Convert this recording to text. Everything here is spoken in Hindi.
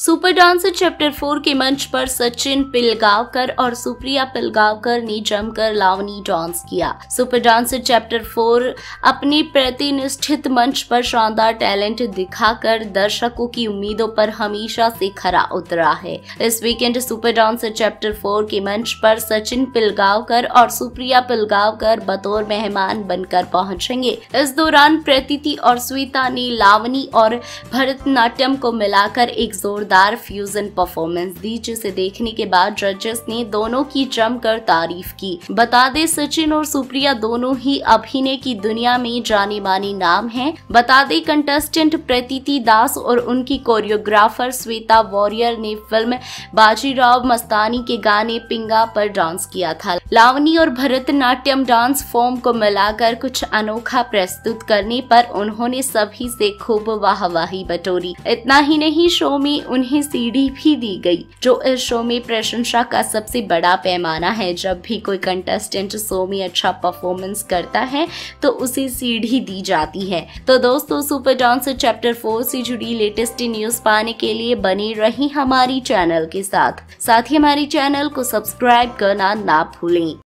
सुपर डांसर चैप्टर 4 के मंच पर सचिन पिलगांवकर और सुप्रिया पिलगांवकर ने जमकर लावनी डांस किया। सुपर डांसर चैप्टर 4 अपने प्रतिनिष्ठित मंच पर शानदार टैलेंट दिखाकर दर्शकों की उम्मीदों पर हमेशा से खरा उतरा है। इस वीकेंड सुपर डांसर चैप्टर 4 के मंच पर सचिन पिलगांवकर और सुप्रिया पिलगांवकर बतौर मेहमान बनकर पहुंचेंगे। इस दौरान प्रीति और श्वेता ने लावनी और भरतनाट्यम को मिलाकर एक जोरदार फ्यूजन परफॉर्मेंस दी, जिसे देखने के बाद जजेस ने दोनों की जमकर तारीफ की। बता दें सचिन और सुप्रिया दोनों ही अभिनय की दुनिया में जाने माने नाम हैं। बता दें कंटेस्टेंट प्रीति दास और उनकी कोरियोग्राफर श्वेता वॉरियर ने फिल्म बाजीराव मस्तानी के गाने पिंगा पर डांस किया था। लावनी और भरतनाट्यम डांस फॉर्म को मिलाकर कुछ अनोखा प्रस्तुत करने पर उन्होंने सभी से खूब वाहवाही बटोरी। इतना ही नहीं, शो में उन्हें सीढ़ी भी दी गई, जो इस शो में प्रशंसा का सबसे बड़ा पैमाना है। जब भी कोई कंटेस्टेंट शो में अच्छा परफॉर्मेंस करता है तो उसे सीढ़ी दी जाती है। तो दोस्तों, सुपर डांसर चैप्टर 4 से जुड़ी लेटेस्ट न्यूज पाने के लिए बने रही हमारी चैनल के साथ ही हमारे चैनल को सब्सक्राइब करना ना भूलें।